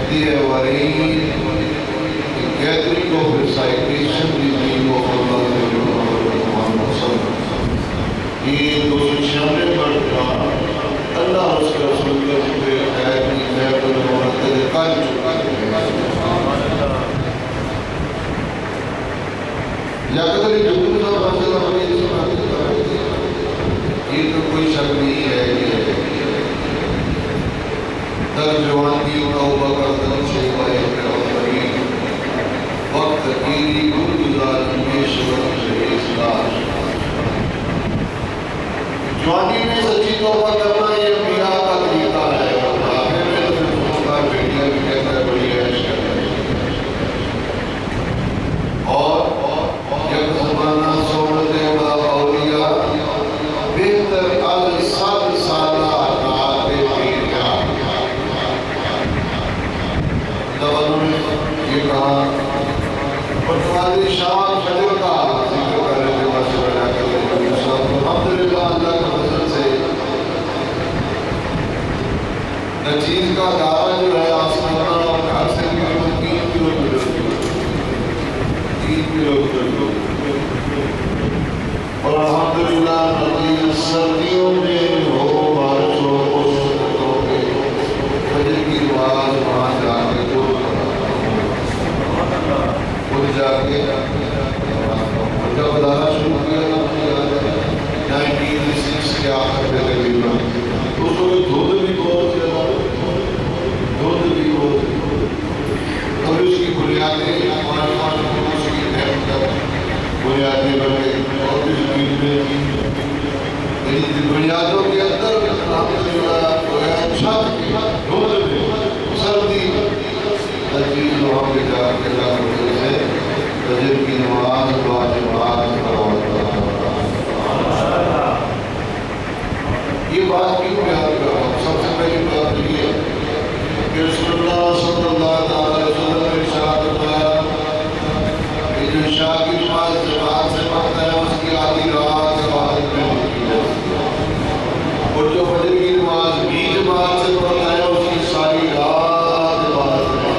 the worry, the gathering of recitation in the name of Allah یہ 296 کا اللہ اس کے رسول کے ذکر ہے کہ میں بل مرتد کر چکا لیکن یہ جو کا مسئلہ ہمیں یہ تو کوئی شک نہیں ہے کہ در جوانی توبہ کردن شیوائے پیغمبری وقت تکیری گزار ہمیشہ سے اصلاح جوانی میں سچی توبہ کرنا یہ انبیاء کا طریقہ ہے بڑھاپے میں تو دوسروں بیٹیاں بھی کہتا ہے بڑی عیش کرنا اور جب زمانہ صحبت اولیاء بہتر از 7 سالہ اطاعت پیر کا جب انہوں نے یہ کہا پٹواری شام فجر کا ذکر کر رہے تھے مسئلہ بنا کر الحمدللہ اللہ کا فضل سے نچیز کا دارہ جو ہے آسمانہ اور گھر سے تقریباً 3 کلومیٹر 3 کلومیٹر اور الحمدللہ نچیز سردیوں میں ہو بارش ہو کے فجر کی نماز وہاں جا کے خود جا کے جب ادارہ شروع کیا 1906 کے آخر میں تقریباً دوستوں میں دھوند بھی بہت اور اس کی بنیادیں اس کی بنیادیں بنے اور اس بنیادوں کے اندر چھت کی دھوند میں سردی تجیز وہاں پہ جا کے اللہ سے فجر کی نماز واجبات یہ بات کیوں بیان کر رہا ہوں سب سے پہلی بات یہ ہے کہ رسول اللہ صلی اللہ علیہ وسلم نے ارشاد فرمایا کہ جو عشاء کی نماز جماعت سے پڑھتا ہے اس کی آدھی رات عبادت میں ہوتی ہے اور جو فجر کی نماز بھی جماعت سے پڑھتا ہے اس کی ساری رات عبادت میں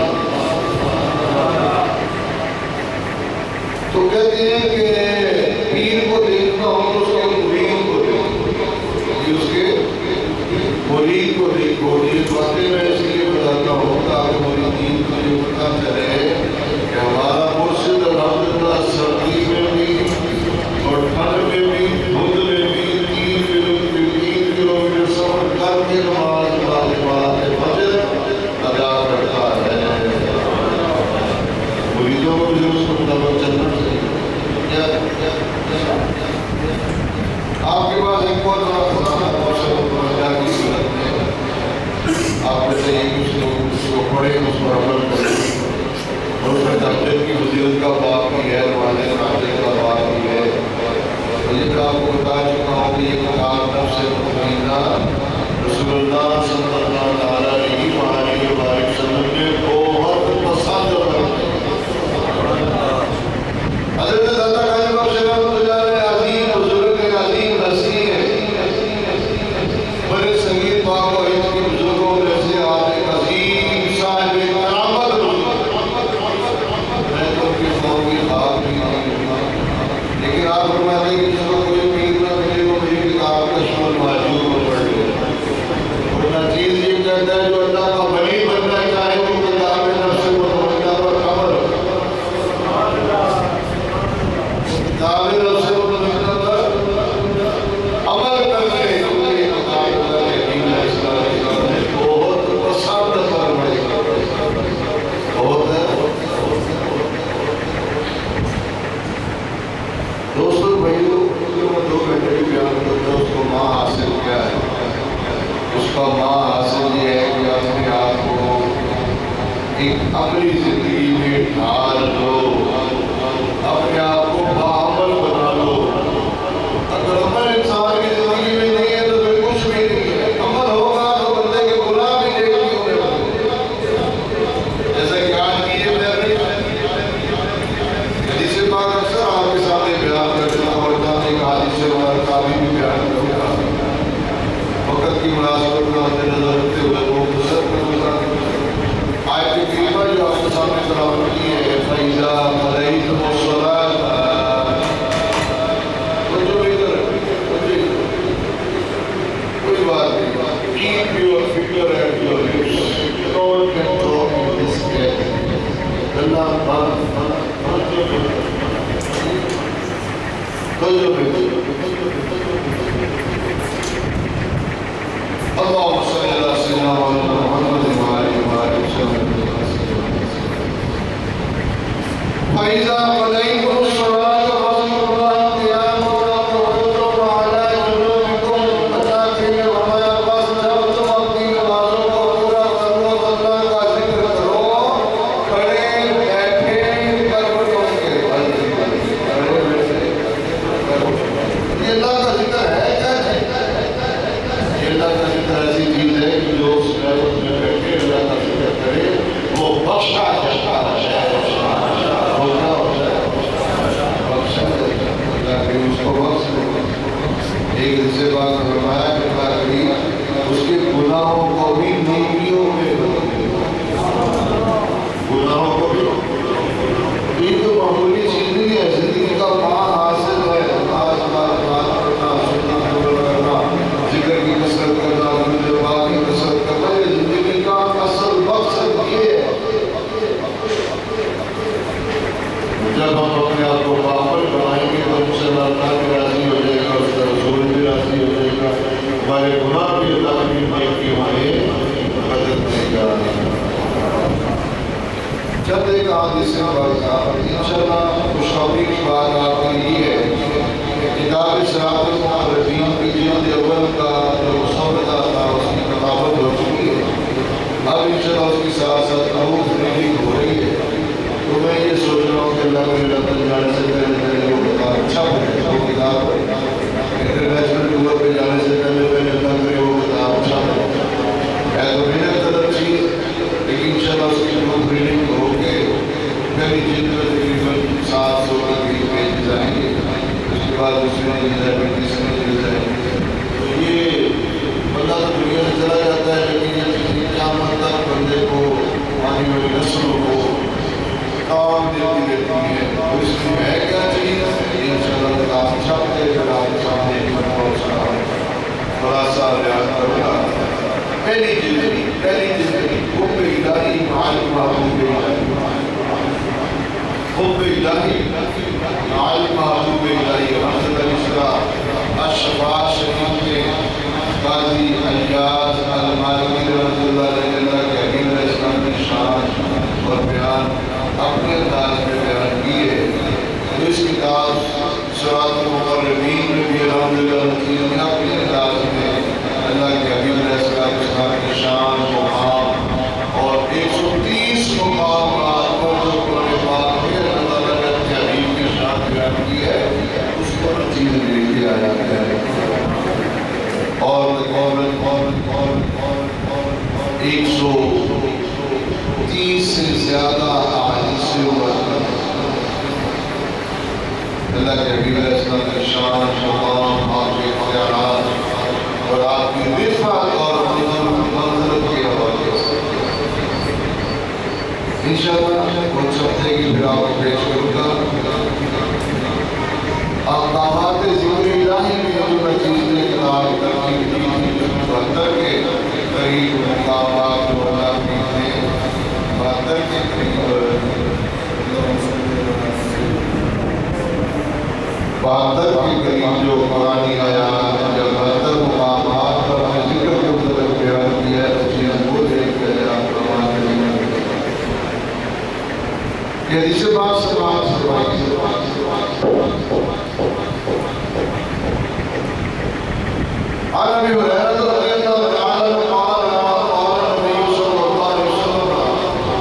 تو کہتے ہیں کہ پیر کو دیکھنا ہو تو اس کے مرید کو دیکھو اس کے مرید کو دیکھو یہ باتیں میں اس لیے بتاتا ہوں تاکہ مریدین کو یہ پتہ چلے کہ ہمارا مرشد الحمدللہ سردی میں بھی اور ٹھنڈ میں بھی دھند میں بھی 3 کلومیٹر سفر کر کے نماز واجبات فجر ادا کرتا ہے مریدوں کو بھی اس کو مطابق چلنا چاہیے آپ کے پاس ایک بہت بڑا خزانہ موسیقی کی صورت میں آپ میں سے یہ کچھ لوگ اس کو پڑھیں اس پر عمل کریں اور اس میں تحجد کی فضیلت کا باب بھی ہے والد تحجد کا باب بھی ہے اور یہ میں آپ کو بتا چکا ہوں کہ یہ کتاب نفس مطمئنہ رسول اللہ صلی اللہ علیہ وسلم نے بہت پسند کرتے حضرت داتا خاجہ بخش رحمۃ اللہ علیہ عظیم بزرگ عظیم نصیح بڑے سنگیت پاک و ہند کے بزرگوں میں سے آپ ایک عظیم صاحب کرامت میں تو ان کے قوم کی خواب بھی نہیں لیکن آپ فرماتے ہیں کہ جس کو کوئی پیر نہ ملے وہ میری کتاب کا شمل معجور کو پڑھ لے اور نچیز یہ کہتا ہے جو اللہ کا ولی بننا چاہے وہ کتاب نفس مطمئنہ پر عمل تعبیر سے مطمئنہ پر عمل کرنے کے کتاب اللہ کے دین اسلام نے بہت پسند فرمائی بہت ہے دوستوں بھائیوں میں 2 گھنٹے بھی بیان کرتا ہوں اس کو ماں حاصل کیا ہے اس کا ماں حاصل یہ ہے کہ اپنے آپ کو ایک اپنی زندگی میں ڈھال لو اپنے آپ کو باعمل بنا لو اگر عمل انسان کی زندگی میں نہیں ہے تو پھر کچھ بھی نہیں ہے عمل ہوگا تو بندے کے گناہ بھی دیکھنے ہونے والے جیسا کہ آج کی یہ حدیث پاک اکثر آپ کے سامنے بیان کرتا ہوں اور جانے ایک حدیث مبارکہ بھی بیان کروں گا وقت کی مناسبت کا مد نظر رکھتے ہوئے وہ مختصر کروں گا آیت God can talk in this way. اللهم صل على سيدنا محمد وعلى وسلم. فإذا قضيتم الصلاة فاذكروا الله قياما وقعودا وعلى جنوبكم مساكن وما يقصدكم اپنی نمازوں کو پورا کرو اللہ کا ذکر کرو کھڑے بیٹھے کربٹوں کے یہ اللہ کا ذکر ہے کیا یہ اللہ کا ذکر ایسی چیز ہے کہ جو اس میں بیٹھے اللہ کا ذکر کرے وہ بخشا جاتا ہے ایک دوسرے بات فرمایا کہ اللہ کریم اس کے گناہوں کو بھی نیکیوں میں گناہوں کو بھی یہ تو معمولی زندگی ہے زندگی کا مان حاصل ہے آج بات کرنا سننا کرنا ذکر کی کثرت کرنا دعا کی کثرت کرنا یہ زندگی کا اصل مقصد یہ ہے جب ہم اپنے آپ کو قابل بنائیں گے تو ان سے اللہ بھی راضی ہو جائے گا اس کا رسول بھی راضی ہو جائے گا ہمارے گناہ بھی اللہ کی نیکی ہمیں مدد دے گا چند ایک حدیث سے بات انشاءاللہ خوشخبری کی بات آپ کے لیے ہے کتاب صراط المستقیم کی جلد اول کا جو مصورہ تھا اس کی کتابت ہو چکی ہے اب انشاءاللہ اس کی ساتھ ساتھ نوٹ ریڈنگ ہو رہی ہے تو میں یہ سوچ رہا ہوں کہ اللہ میرے رتن جانے سے پہلے وہ کتاب اچھا بنے وہ کتاب انٹرنیشنل ٹور پہ جانے سے پہلے اللہ کرے وہ کتاب اچھا بنے ہے تو محنت طلب چیز لیکن انشاءاللہ اس کی نوٹ ریڈنگ ہو کے پہلی جلد میں تقریباً 700 کے قریب پیج جائیں گے اس کے بعد دوسری جلد ہے پھر تیسری جلد ہے تو یہ بندہ تو دنیا سے چلا جاتا ہے لیکن یہ چیز قیامت تک بندے کو آنے والی نسلوں کو کام دیتی رہتی ہے اور اس میں ہے کیا چیز انشاءاللہ کتاب چھپ دے کر آپ سامنے ایک مرتبہ اس کا خلاصہ بیان کروں گا پہلی جلد حب الہی معلوم محبوب الہی حب الہی معلوم محبوب الہی حضرت الاسرا الشفاعت شریف میں قاضی الیاس المالکی رحمۃ اللہ علیہ کے امین علیہ السلام کی شان اور بیان اپنے انداز میں بیان کیے تو اس کتاب صراط المقربین میں بھی الحمدللہ نتیجہ میں اپنے انداز میں اللہ کے حبیب علیہ السلام کی شان مقام اور 130 مقامات پر جو قرآن پاک میں اللہ تعالیٰ نے اپنے حبیب کی شان بیان کی ہے اس پر چیز لے کے آیا ہے اور 130 سے زیادہ احادیث اللہ کے حبیب علیہ السلام کی شان مقام آپ کے اختیارات اور آپ کی رفعت اور منزلت کے حوالے سے انشاءاللہ کچھ ہفتے کی پھر آپ کو پیش کروں گا اقدامات ذکر الہی میں جو میں چیز نے کتاب ترکیب دی تھی 72 کے قریب مقامات جو اللہ نے 72 کے قریب 72 کے قریب جو قرآنی آیات یا 72 مقامات پر میں ذکر کے مطلب بیان کیا ہے تو چیز وہ دیکھ کے آپ قرآن کریم یہ حدیث بات سے بات فرمائی عن ابي هريره رضي الله تعالى قال قال النبي صلى الله عليه وسلم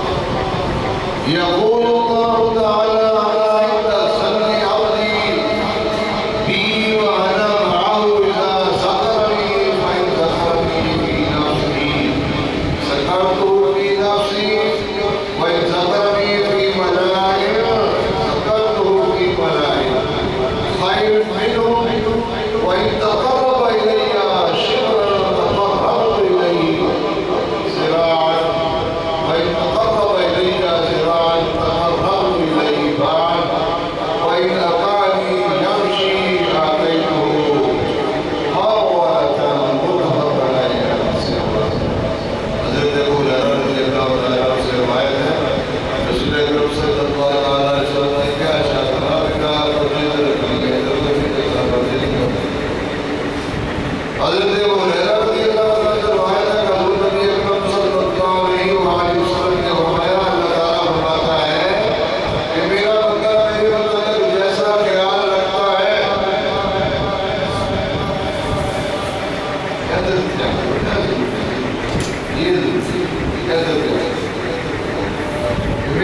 يقول الله تعالى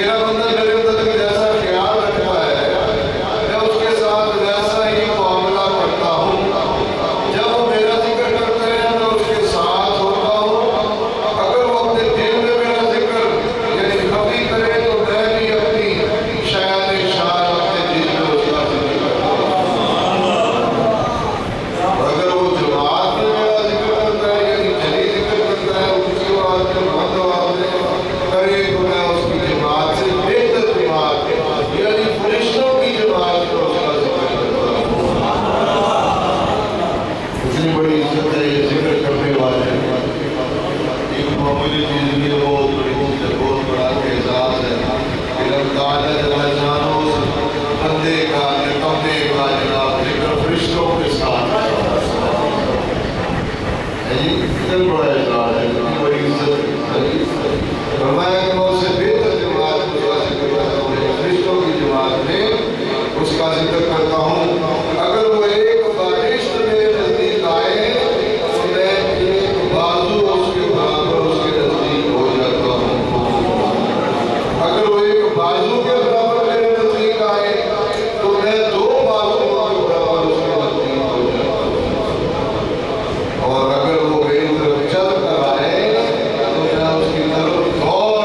میرا بندہ میرے متعلق جیسا خیال رکھتا ہے میں اس کے ساتھ ویسا ہی معاملہ کرتا ہوں. جب وہ میرا ذکر کرتے ہیں میں اس کے ساتھ ہوتا ہوں. اگر وہ اپنے دل میں میرا ذکر یعنی خفی کرے تو میں بھی اپنی شاید شاید اپنے دل میں اس کا ذکر کرتا ہوں. اور اگر وہ جماعت میں میرا ذکر کرتا ہے یعنی جلی ذکر کرتا ہے اس کی آواز میں بند آواز میں کرے تو میں اس کی جماعت سے بہتر جماعت یعنی فرشتوں کی جماعت میں اس کا ذکر کرتا ہوں. اتنی بڑی عزت ہے یہ ذکر کرنے والے. ایک معمولی چیز بھی بہت بڑی چیز ہے, بہت بڑا اعزاز ہے کہ اللہ تعالیٰ جل جانو بندے کا نکمے کا جناب ذکر فرشتوں کے ساتھ اتنا بڑا اعزاز ہے, اتنی بڑی عزت ہے. فرمایا کہ میں اسے بہتر جماعت میں اس کا ذکر کرتا ہوں, فرشتوں کی جماعت میں اس کا ذکر کرتا ہوں. اگر وہ ایک بارش میرے نزدیک آئے تو میں ایک بازو اس کے برابر اس کے نزدیک ہو جاتا ہوں. اگر وہ ایک بازو کے برابر میرے نزدیک آئے تو میں دو بازو کے برابر اس کے نزدیک ہو جاتا ہوں. اور اگر وہ میری طرف چل کر آئے تو میں اس کی طرف دوڑ.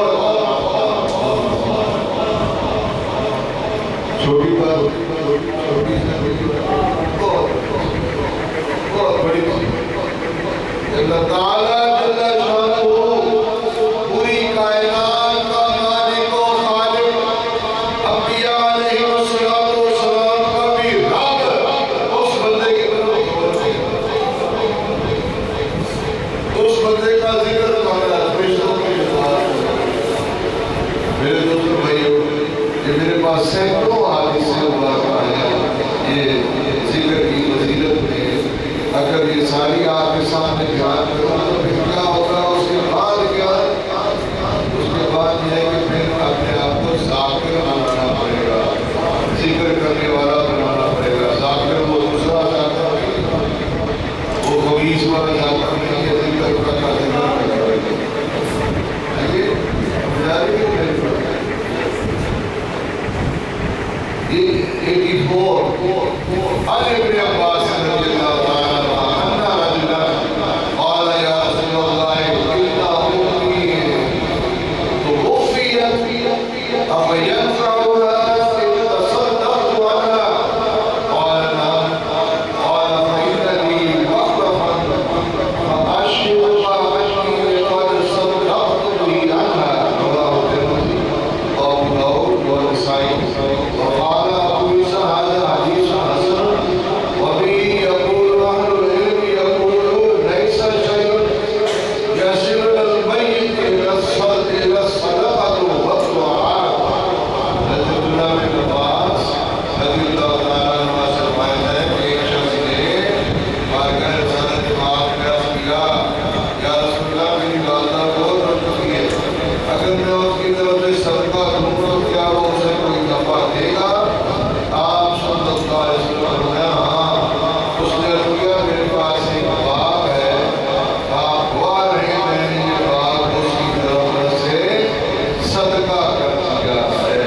چھوٹی بات چھوٹی سے بہت بڑی اللہ تعالیٰ جل شانہ پوری کائنات کا مالک و خالق انبیاء علیہ السلام کا بھی رب اس بندے کی طرف ہوتی ہے. اس بندے کا ذکر کرنا فرشتوں کی جماعت. میرے دوستو بھائیو یہ میرے پاس سینکڑوں حادثے ہوا ہے یہ ذکر کی فضیلت میں. اگر یہ ساری آپ کے سامنے بیان کروں تو پھر کیا ہوگا اس کے بعد کیا, اس کے بعد یہ ہے کہ پھر اپنے آپ کو ذاکر بنانا پڑے گا, ذکر کرنے والا بنانا پڑے گا. ذاکر وہ دوسرا ذاکر وہ خبیث والا ذاکر نہیں ہے, ذکر کا ذکر کرنا پڑے گا. یہ 84 ابن عباس رضی اللہ تعالیٰ عنہ رجلا قال یا رسول اللہ انا امي توفیت افینفعها ان تصدقت عنها قال نعم قال فإن لي مخلفا فأشهد أني قد صدقت به عنها. رواه الترمذي وأبو داود والنسائي. وقال أبو عيسى هذا حديث حسن وبه يقول أهل العلم يقولون ليس شيء يصل الميت إلى الصدقة والدعاء. حضرت عبداللہ بن عباس رضی اللہ تعالیٰ عنہ سے روایت ہے کہ ایک شخص نے بارگاہ رسالت امام کا عرض کیا یا رسول اللہ میری والدہ بہت رو چکی ہے, اگر میں اس کی طرف سے صدقہ دوں تو کیا وہ اسے کوئی نفع دے گا؟ آپ صلی اللہ علیہ وسلم نے ہاں. اس نے کیا میرے پاس ایک باغ ہے, آپ دعا رہے میں نے یہ باغ اس کی طرف سے صدقہ کر دیا ہے.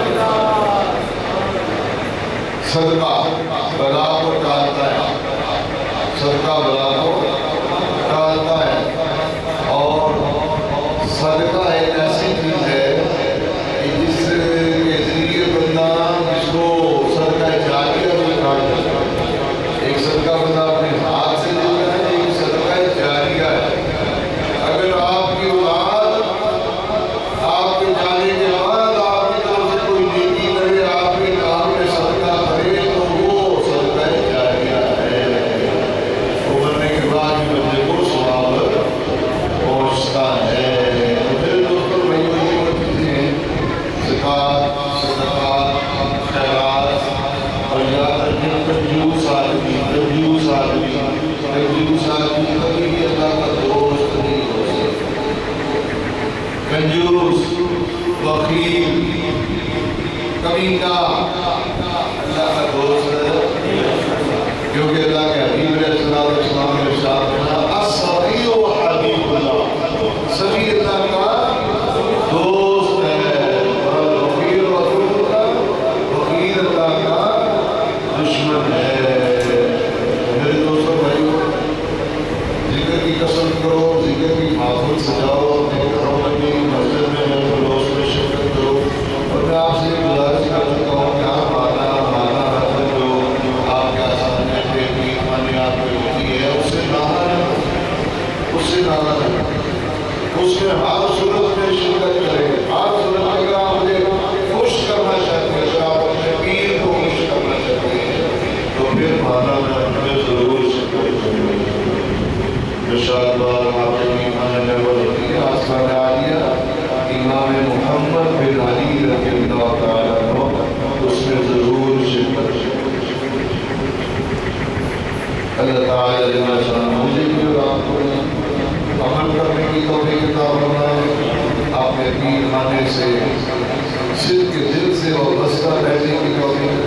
صدقہ بلا کو ٹالتا ہے, صدقہ بلا کو ٹالتا ہے. اور صدقہ ایک ایسی چیز ہے کہ جس کے ذریعے بندہ جس کو صدقہ جاریہ بھی کہا جاتا ہے. ایک صدقہ بندہ اپنے ہاتھ سے دیتا ہے, ایک صدقہ جاریہ ہے. اگر آپ کی اولاد آپ کے جانے کے بعد آپ کی طرف سے کوئی نیکی کرے, آپ کے کام میں صدقہ کرے تو وہ صدقہ جاریہ ہے. وہ مرنے کے بعد بھی بندے کو ثواب پہنچتا ہے. میرے دوستوں بھائیوں یہ وہ چیزیں ہیں زکوٰۃ, صدقات, خیرات. اور یاد رکھیں کنجوس آدمی کبھی بھی اللہ کا دوست نہیں ہو سکتا. کنجوس, بخیل, کمینہ اللہ کا دوست ہے. کیونکہ اللہ کے حبیب علیہ السلام نے ارشاد فرمایا الصفی حبیب اللہ, سبھی اللہ کا دوست ہے. اور امام محمد بن علی رضی اللہ تعالیٰ عنہ اس میں ضرور شرکت اللہ تعالیٰ جل شانہ مجھے بھی اور آپ کو عمل کرنے کی توفیق عطا فرمائے آپ نے یقین آنے سے صدق کے دل سے اور بستہ رہنے کی توفیق